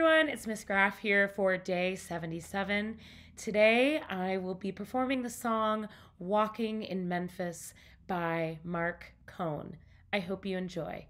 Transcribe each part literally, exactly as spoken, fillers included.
everyone, it's Miss Graff here for day seventy-seven. Today I will be performing the song Walking in Memphis by Marc Cohn. I hope you enjoy.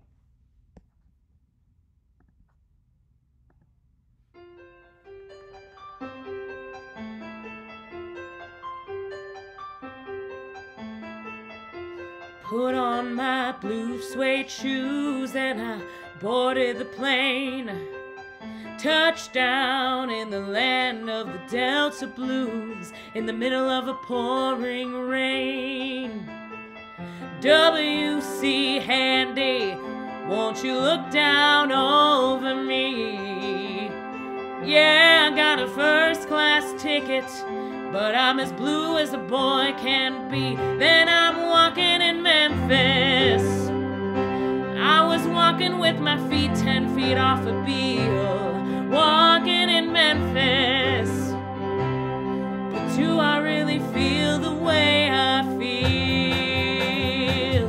Put on my blue suede shoes and I boarded the plane. Touchdown in the land of the Delta Blues in the middle of a pouring rain. W C Handy, won't you look down over me? Yeah, I got a first class ticket, but I'm as blue as a boy can be. Then I'm walking in Memphis. I was walking with my feet ten feet off a beale, walking in Memphis. But do I really feel the way I feel?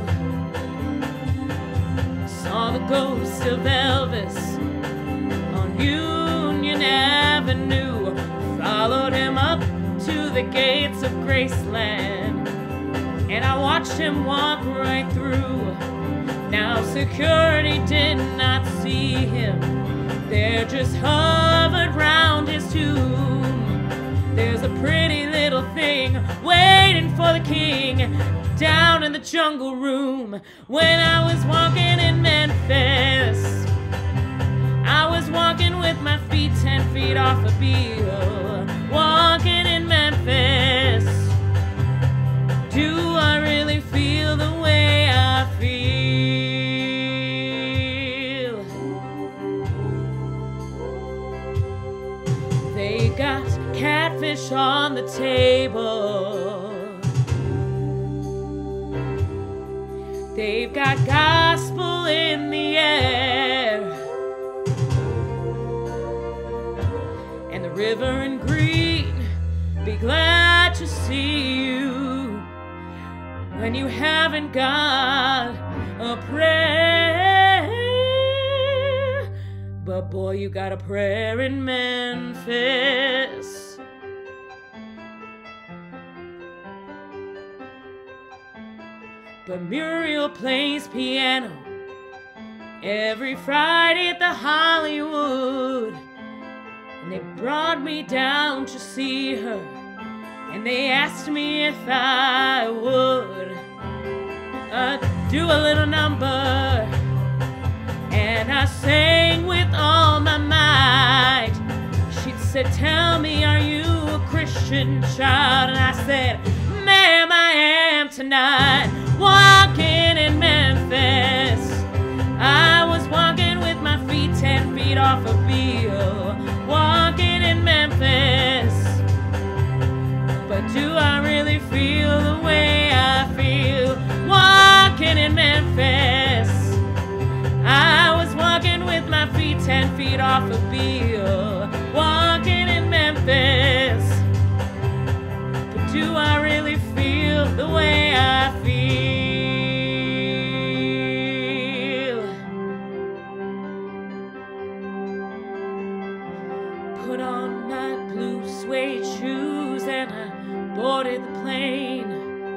Saw the ghost of Elvis on Union Avenue, followed him up to the gates of Graceland, and I watched him walk right through. Now security did not see him, they just hovered round his tomb. There's a pretty little thing waiting for the king down in the jungle room. When I was walking in Memphis, I was walking with my feet ten feet off a beale, walking in Memphis. Do I really feel the way I feel? They got catfish on the table, they've got gospel in the air, and the river in green, be glad to see you when you haven't got a prayer. But boy, you got a prayer in Memphis. But Muriel plays piano every Friday at the Hollywood, and they brought me down to see her, and they asked me if I would uh, do a little number, and I sang with all my might. She said, tell me, are you a Christian child? And I said, ma'am, I am tonight. Walking in Memphis, I was walking with my feet ten feet off a beale, walking in Memphis. But do I really feel the way I feel? Walking in Memphis, I was walking with my feet ten feet off a beale, walking in Memphis. But do I really feel the way I feel? Put on my blue suede shoes and I boarded the plane.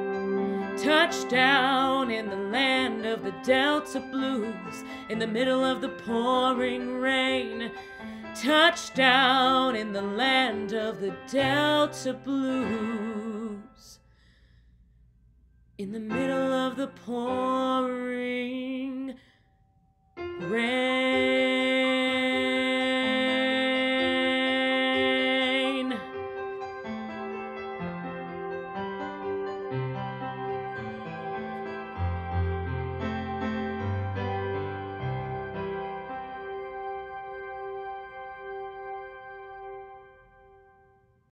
Touchdown in the land of the Delta Blues in the middle of the pouring rain. Touchdown in the land of the Delta Blues in the middle of the pouring rain.